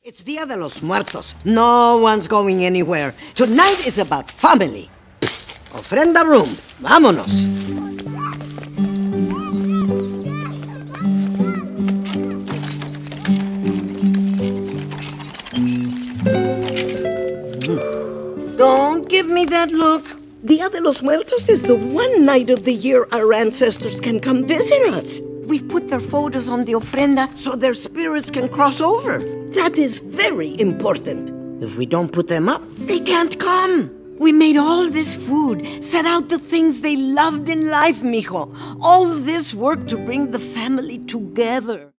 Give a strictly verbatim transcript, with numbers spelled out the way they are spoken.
It's Dia de los Muertos. No one's going anywhere. Tonight is about family. Psst, ofrenda room. Vámonos. Don't give me that look. Dia de los Muertos is the one night of the year our ancestors can come visit us. We've put their photos on the ofrenda so their spirits can cross over. That is very important. If we don't put them up, they can't come. We made all this food, set out the things they loved in life, mijo. All this work to bring the family together.